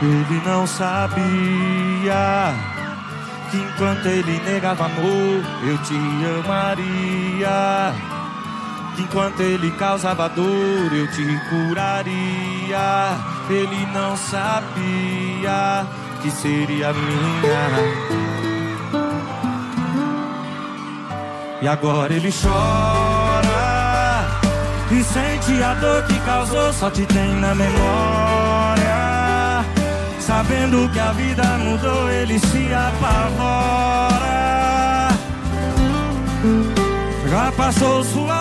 Ele não sabia que enquanto ele negava amor, eu te amaria. Que enquanto ele causava dor, eu te curaria. Ele não sabia que seria minha. E agora ele chora e sente a dor que causou, só te tem na memória. Sabendo que a vida mudou, ele se apavora. Já passou sua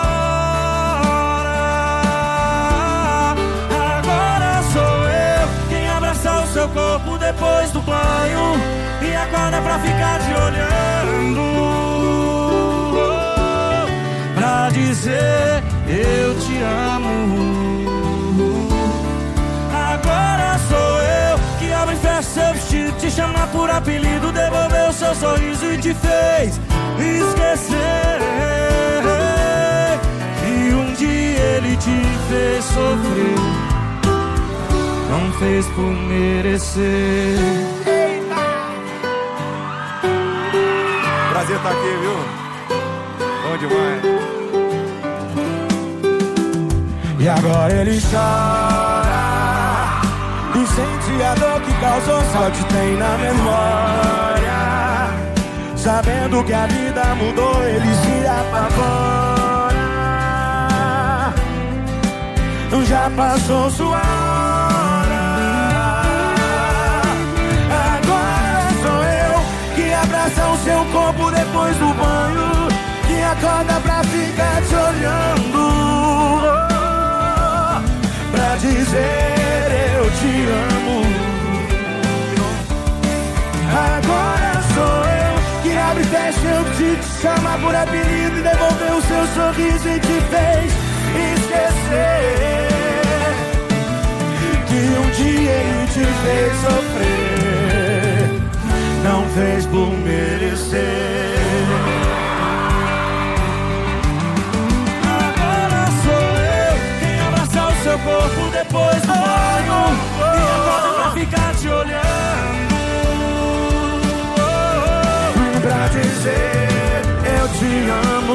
hora. Agora sou eu quem abraça o seu corpo depois do banho e acorda pra ficar te olhando, pra dizer eu te amo. Agora sou eu que abre e fecha seu vestido, te chama por apelido, devolveu o seu sorriso e te fez esquecer que um dia ele te fez sofrer. Não fez por merecer. Prazer estar aqui, viu? Bom demais. E agora ele chora e sente a dor que causou, só te tem na memória. Sabendo que a vida mudou, ele se apavora. Já passou sua hora. Agora sou eu que abraça o seu corpo depois do banho, que acorda pra ficar te olhando, pra dizer eu te amo. Agora sou eu que abre e fecha seu vestido, te chama por apelido e devolveu o seu sorriso e te fez esquecer que um dia ele te fez sofrer. Não fez por merecer. Seu corpo depois do banho e acorda pra ficar te olhando, pra dizer eu te amo.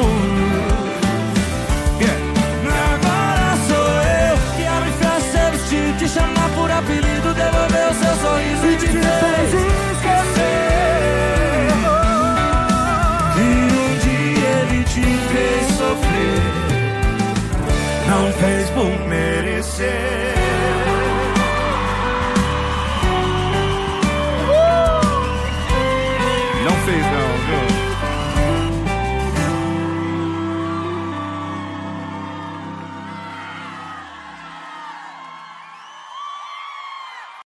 Agora sou eu que abre e fecha seu vestido, te chamar por apelido, devolveu seu sorriso e te fez esquecer que um dia ele te fez sofrer. Não fez por merecer. Não fez não, viu?